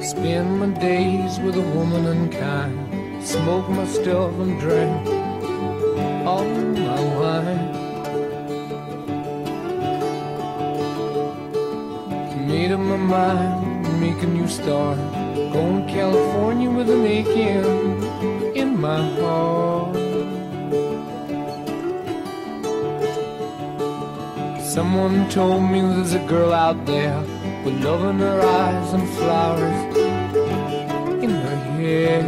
Spend my days with a woman unkind, smoke my stuff and drink all my wine. Made up my mind, make a new start, going to California with an aching in my heart. Someone told me there's a girl out there with love in her eyes and flowers in her hair.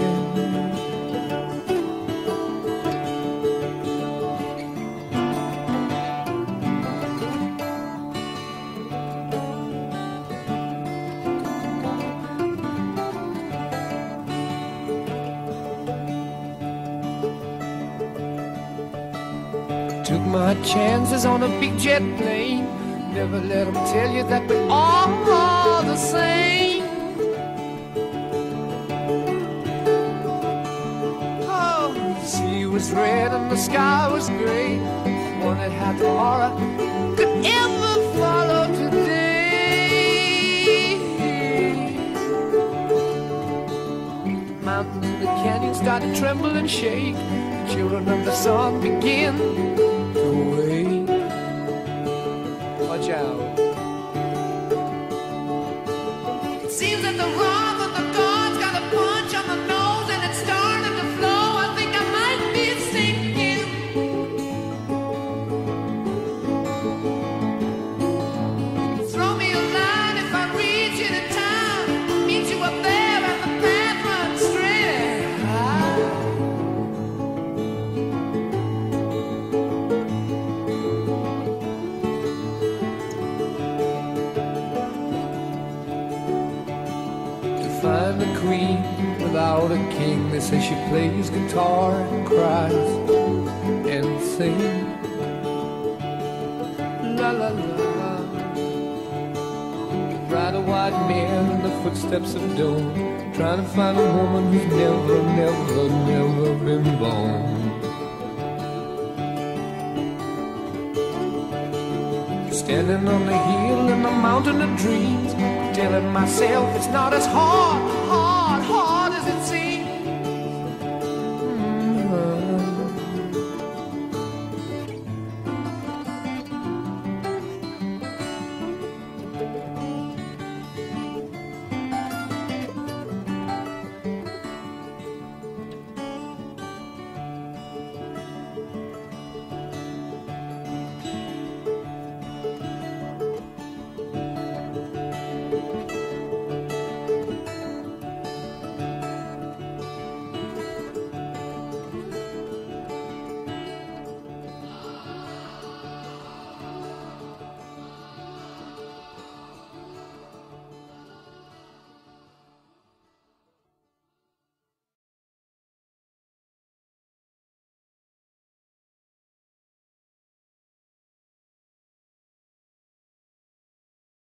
Took my chances on a big jet plane. Never let them tell you that we're all the same. Oh, the sea was red and the sky was gray. One that had tomorrow could ever follow today. Mountains in the canyon start to tremble and shake. Children of the sun begin to wake. Watch out. It seems that the wrath of the gods got a punch on the nose and it's starting to flow. I think I might be sinking. Throw me a line if I reach you in time. Meet you up there and the path runs straight. Find a queen without a king. They say she plays guitar and cries and sings. La la la la. Ride a white mare in the footsteps of doom, trying to find a woman who's never, never, never been born. Standing on the hill in the mountain of dreams, telling myself it's not as hard